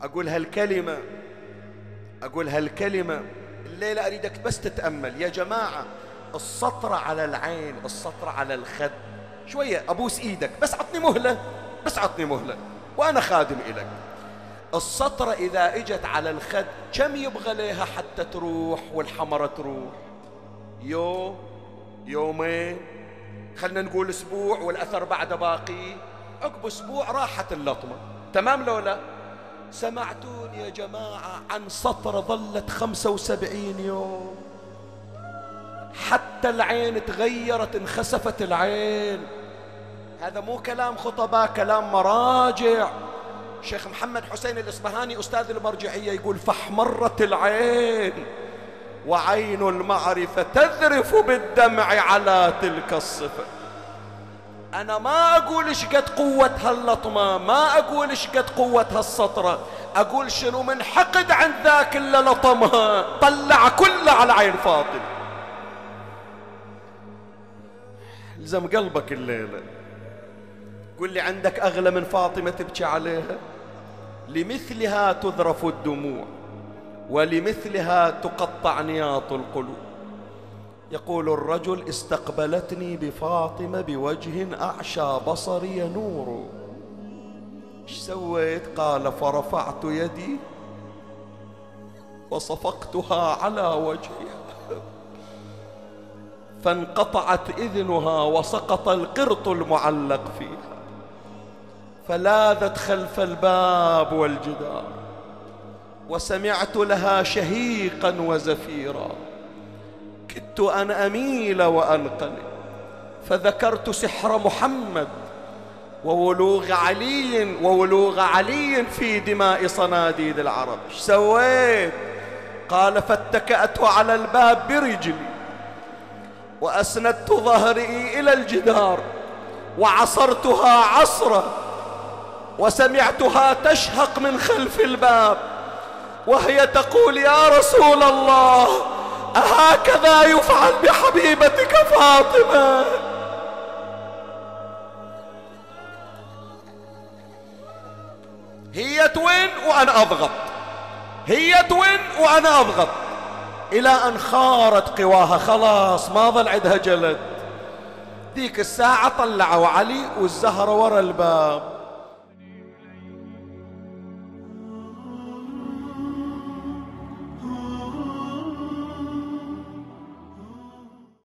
أقول هالكلمة الليلة أريدك بس تتأمل يا جماعة. السطرة على العين، السطرة على الخد، شوية أبوس إيدك، بس عطني مهلة وأنا خادم إلك. السطرة إذا إجت على الخد كم يبغى لها حتى تروح والحمرة تروح؟ يومين، خلنا نقول أسبوع، والأثر بعد باقي. عقب أسبوع راحت اللطمة، تمام لو لا؟ سمعتون يا جماعة عن سطرة ظلت 75 يوم، حتى العين تغيرت، انخسفت العين. هذا مو كلام خطباء، كلام مراجع. شيخ محمد حسين الإصبهاني أستاذ المرجعية يقول: فاحمرت العين وعين المعرفة تذرف بالدمع على تلك الصفة. أنا ما أقول إيش قد قوة هاللطمة، ما أقول إيش قد قوة هالسطرة، أقول شنو من حقد عن ذاك اللي لطمها طلع كله على عين فاطمة. الزم قلبك الليلة، قل لي عندك أغلى من فاطمة تبكي عليها؟ لمثلها تذرف الدموع ولمثلها تقطع نياط القلوب. يقول الرجل: استقبلتني بفاطمة بوجه أعشى بصري نور. ايش سويت؟ قال: فرفعت يدي وصفقتها على وجهها فانقطعت إذنها وسقط القرط المعلق فيها، فلاذت خلف الباب والجدار، وسمعت لها شهيقا وزفيرا، كدت أن أميل وأنقلب، فذكرت سحر محمد وولوغ علي في دماء صناديد العرب. ايش سويت؟ قال: فاتكأت على الباب برجلي وأسندت ظهري إلى الجدار وعصرتها عصرة، وسمعتها تشهق من خلف الباب وهي تقول: يا رسول الله، أهكذا يفعل بحبيبتك فاطمة؟ هي توين وأنا أضغط، هي توين وأنا أضغط، إلى أن خارت قواها، خلاص ما ظل عندها جلد. ذيك الساعة طلعوا علي والزهرة ورا الباب.